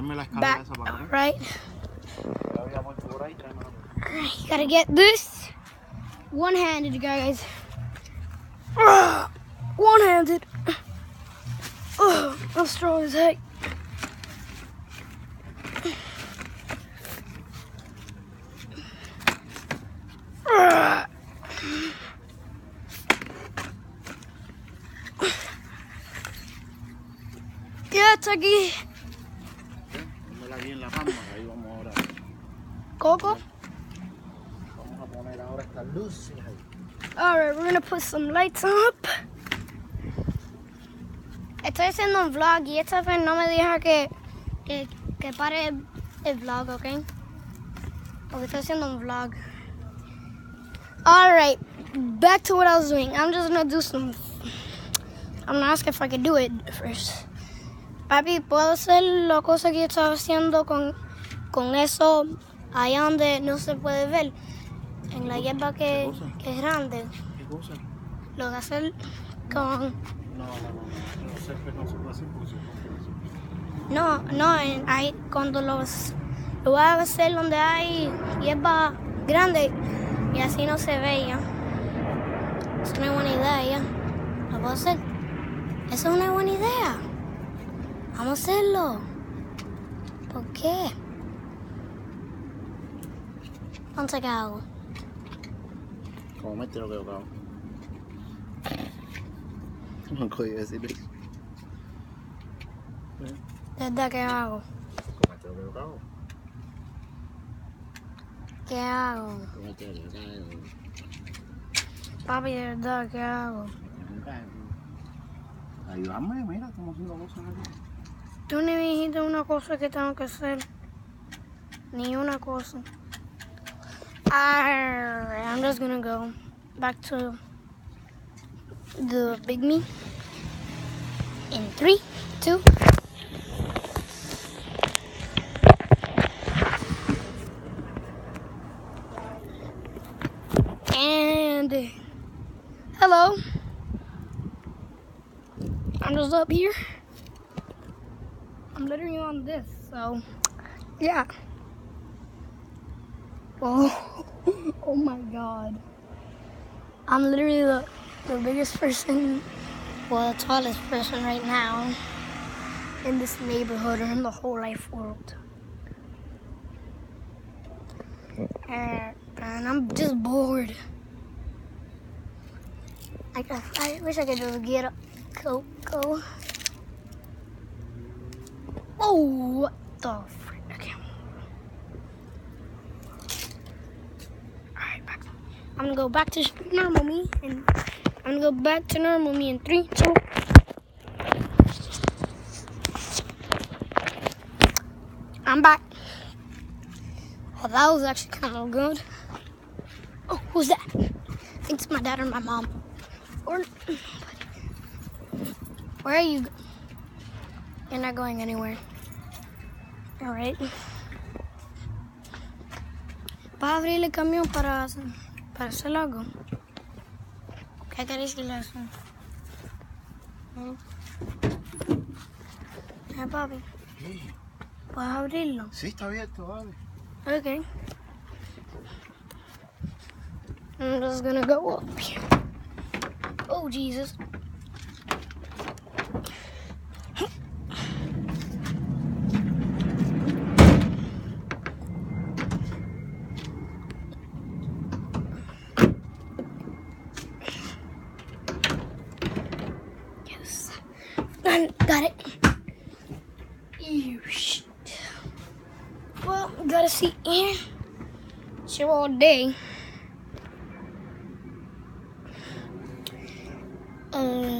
back, right? You gotta get this one-handed, guys. One-handed. I'm strong as heck. Quédate aquí. Coco. Alright, we're gonna put some lights up. Estoy haciendo un vlog y esta vez no me deja que pare el vlog, ¿ok? Porque estoy haciendo un vlog. Alright, back to what I was doing. I'm just gonna do some... I'm gonna ask if I can do it first. Papi, ¿puedo hacer la cosa que yo estaba haciendo con eso allá donde no se puede ver? En la hierba que es grande. ¿Qué cosa? Lo de hacer con... No, hay, cuando lo voy a hacer donde hay hierba grande y así no se ve ya. Es una buena idea ya. ¿Lo puedo hacer? Eso es una buena idea. Vamos a hacerlo. ¿Por qué? Entonces, ¿qué hago? Como mete lo que yo hago. No podía decir eso. ¿Verdad qué hago? Comete lo que yo hago. ¿Qué hago? Comete lo que yo hago. Papi, de verdad, ¿qué hago? Ayúdame, mira, estamos haciendo cosas aquí. Tú ni me dijiste una cosa que tengo que hacer. Ni una cosa. Alright, I'm just gonna go back to the big me. In 3, 2. And hello. I'm just up here. I'm literally on this, so yeah. Oh my god. I'm literally the biggest person, well, the tallest person right now in this neighborhood or in the whole life world. And I'm just bored. I wish I could just get up. Go. Oh, what the frick? Okay. Alright, back. I'm gonna go back to normal me, and I'm gonna go back to normal me in 3, 2. I'm back. Oh, that was actually kind of good. Oh, who's that? I think it's my dad or my mom. Or where are you? You're not going anywhere. All right. ¿Vas a abrir el camión para hacer algo? ¿Qué querés decirle eso? Papi. ¿Qué? ¿Puedes abrirlo? Sí, está abierto, vale. Okay. I'm just gonna go up here. Oh, Jesus. Yes. Got it. You shit. Well, got a seat here. Here all day.